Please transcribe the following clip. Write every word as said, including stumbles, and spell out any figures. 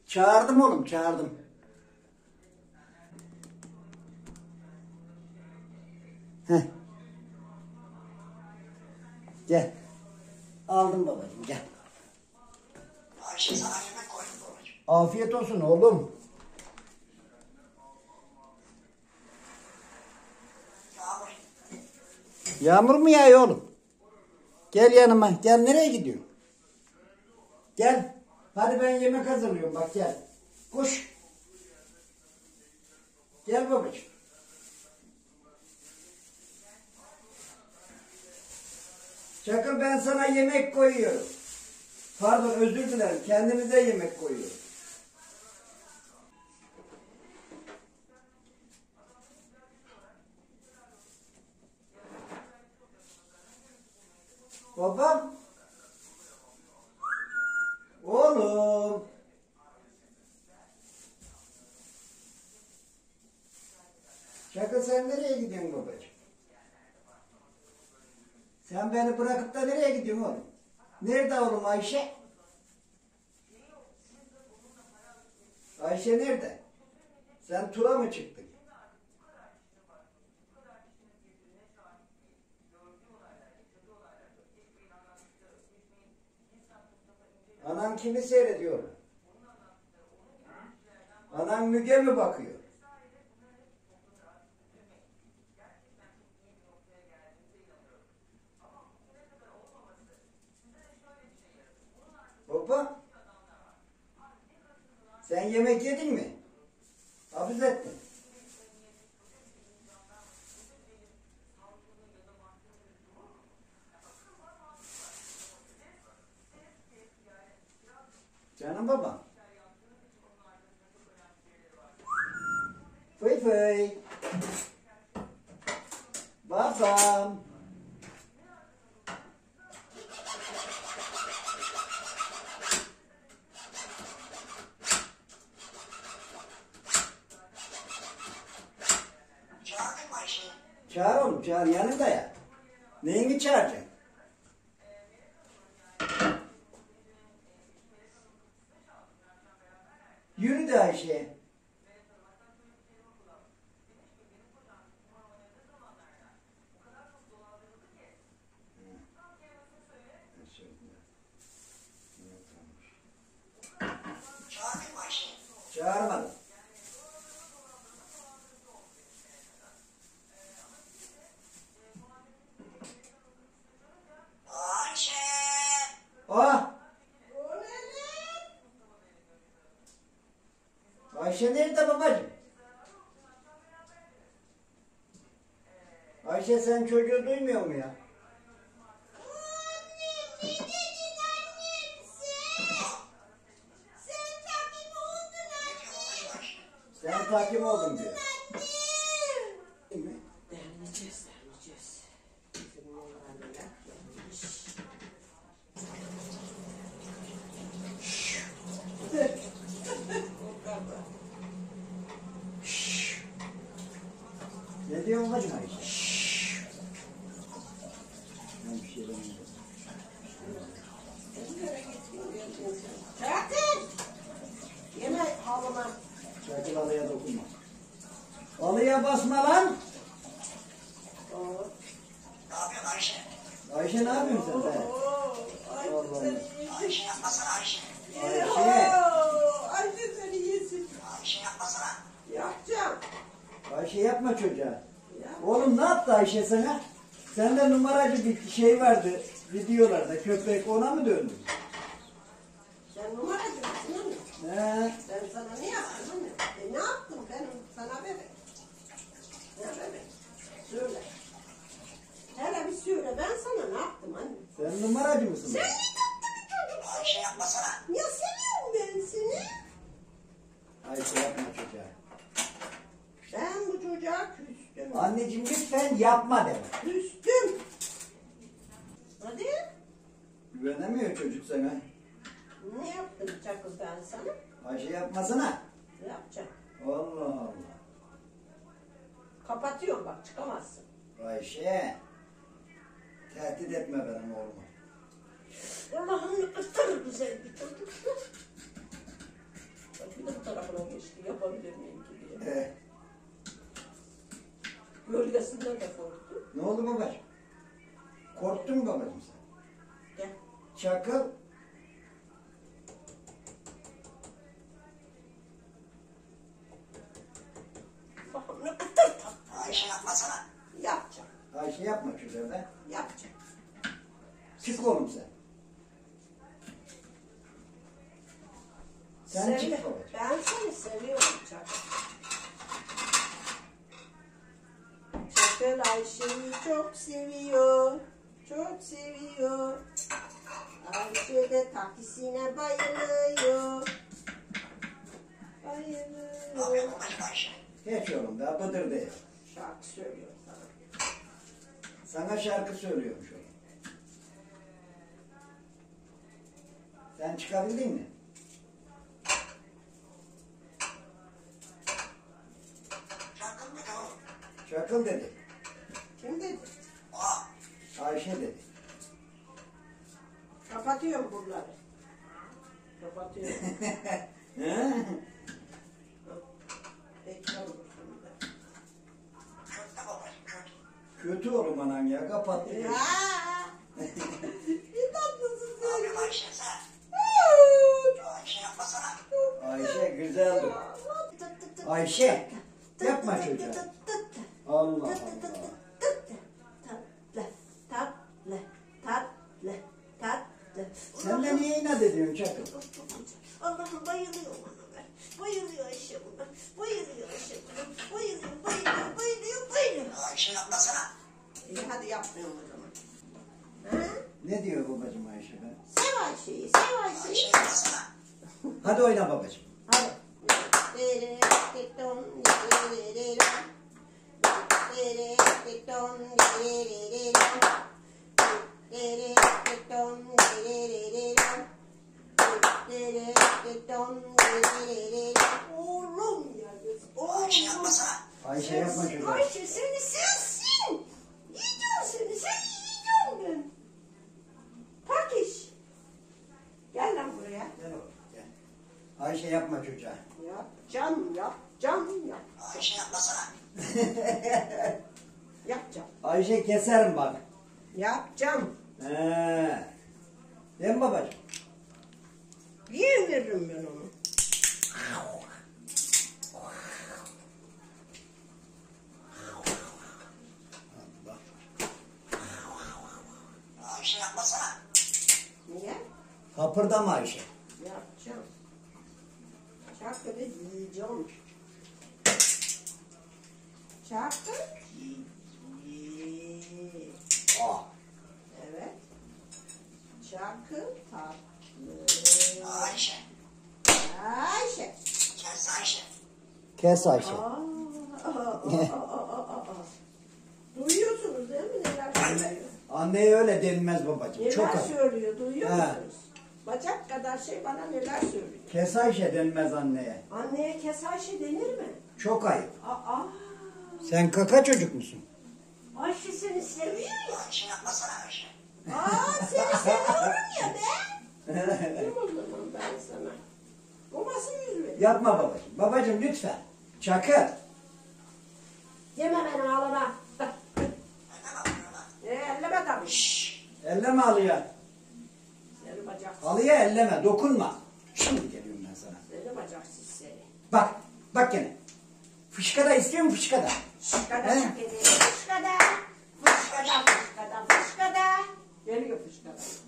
Çağırdım oğlum, çağırdım. Heh. Gel. Aldım babacığım, gel. Ayşe sana yemek koydum babacığım. Afiyet olsun oğlum. Yağmur. Yağmur mu yağıyor oğlum? Gel yanıma. Gel, nereye gidiyorsun? Gel. Hadi ben yemek hazırlıyorum, bak gel. Koş. Gel babacığım. Çakır, ben sana yemek koyuyorum. Pardon, özür dilerim. Kendimize yemek koyuyorum. Babam. Oğlum. Çakır, sen nereye gidiyorsun babacığım? Sen beni bırakıp da nereye gidiyorsun oğlum? Nerede oğlum Ayşe? Ayşe nerede? Sen tura mı çıktın? Anan kimi seyrediyor? Anan Müge mi bakıyor? Baba, sen yemek yedin mi? Hafız ettin. Canım baba. Fıy fıy. Babam. Çağırdın mı Ayşe'yi? Çağır oğlum, çağır, yanında ya. Neyini çağıracaksın? Yürü de Ayşe. Çağırdın mı Ayşe'yi? Çağırmadım. Ayşe. Ah! Ayşe nerede babacığım? Ayşe, sen çocuğu duymuyor mu ya? Sen takip oldun diyor. Derleyeceğiz, derleyeceğiz. Bizim oğlanlar gelmiş. Ne diyorsun bacım Ayşe? Ben bir şey demiyorum. Çakır! Yeme halıma. Çakıl alıya dokunma. Alıya basma lan! Oo. Ne yapıyorsun Ayşe? Ayşe, ne yapıyorsun sen be? Oo. Ay Vallahi. seni yesin. Ayşe yapmasana Ayşe. Ayşe! Oo. Ay seni yesin. Ayşe yapmasana. Yapacağım. Ayşe, yapma çocuğa. Yap. Oğlum, ne yaptı Ayşe sana? Sende numaracı bir şey vardı videolarda, köpek, ona mı döndün? Sen numara gibisin anne. He? Ben sana ne yaptım anne? E ne yaptım ben sana bebek? Ne bebek? Söyle. Hele bir söyle, ben sana ne yaptım anne? Sen numaracı mısın? Sen ne tatlı bir çocuk. Ayşe yapmasana. Ya seviyorum ben seni. Ayşe, yapma çocuğa. Ben bu çocuğa küstüm. Anneciğim, lütfen yapma deme. Küstüm. Hadi. Güvenemiyor çocuk sana. Ne yaptım Çakıl ben sana? Ayşe, yapmasana. Ne yapacağım? Allah Allah. Kapatıyorum bak, çıkamazsın. Ayşe. Tehdit etme benim oğlumu. Allah'ım ne kadar güzel bir çocuksun. babacığım? Korktun mu babacığım sen? Gel. Çakıl. Bak ne kadar tatlı. Ayşe yapmasana. Yapacağım. Ayşe yapma çocuğa be. Yapacağım. Çık oğlum sen. Sen Sevi- çık babacığım. Ben seni seviyorum Çakıl. Çakıl Ayşe'yi çok seviyor. Çok seviyor. Ayşe de takisine bayılıyor. Ne yapıyor Bayılıyor. babacığım Ayşe? Geç oğlum daha bıdır değil. Şarkı söylüyor sana. Sana şarkı söylüyormuş oğlum. Sen çıkabildin mi? Çakıl mı oğlum? Çakıl dedi. Kim dedi? Aa, Ayşe dedi. Kapatıyorum buraları. Kapatıyorum. He? Ekran olsun da. kötü babacığım kötü. Kötü oğlum anan ya kapattı. Ya. Bir tatlısın Ne sen. yapıyorsun Ayşe sen? Aa, Ayşe yapmasana. Ayşe güzeldir. Ayşe yapma çocuğa. Allah Allah. Tatlı, tatlı, tatlı, tatlı. Sen de niye inat ediyorsun Çakıl? Allah'ım bayılıyorum ona ben. Bayılıyor Ayşe buna. Bayılıyor Ayşe buna. Bayılıyor, bayılıyor, bayılıyor, bayılıyor. Ayşe yapmasana. İyi hadi yapmayalım o zaman. Ha? Ne diyor babacığım Ayşe be? Sev Ayşe'yi, sev Ayşe Ayşe'yi. yapmasana. Hadi oyna babacığım. Hadi. Oğlum ya kız, Ayşe oğlum. yapmasana. Ayşe yapma Sensin, çocuğa. Ayşe seni sensin. Yiyeceğim seni, sen yiyeceğim ben. Pakiş. Gel lan buraya. Gel oğlum gel. Ayşe yapma çocuğa. Yap, can yap, can yap. Ayşe yapmasana. Yapacağım, Ayşe keserim bak. yapacağım. He. Değil mi babacığım? Yiyin veririm ben onu. Ayşe yapmasana. Niye? Hapırdama Ayşe. Yapacağım. Çakırı yiyeceğim. Çakır. Ye. Ah. Evet. Çakır tatlı. Ayşe. Ayşe. Kes Ayşe. Kes Ayşe. Aa, aa, aa, aa, aa, aa. Duyuyorsunuz değil mi neler söylüyor? Anneye öyle denmez babacığım. Neler Çok az. söylüyor duyuyor He. musunuz? Bacak kadar şey bana neler söylüyor. Kes Ayşe denmez anneye. Anneye kes Ayşe denir mi? Çok ayıp. Aa, Sen kaka çocuk musun? Ayşe seni seviyor ya. Ayşe yapmasana Ayşe. Aa seni seviyorum ya ben. Kim o zaman ben sana? Babası yüz veriyor. Yapma babacığım. Babacığım lütfen. Çakır. Yeme beni ağlama. Neden yapıyorlar? E, elleme tabii. Elleme alıyor. Seni bacaksız. Halıya elleme. Dokunma. Şimdi geliyorum ben sana. Seni bacaksız seni. Bak. Bak gene. Fışkada istiyor musun fışkada? Fışkada He? şakede, fışkada. Fışkada, fışkada, fışkada. Geliyor fışkada.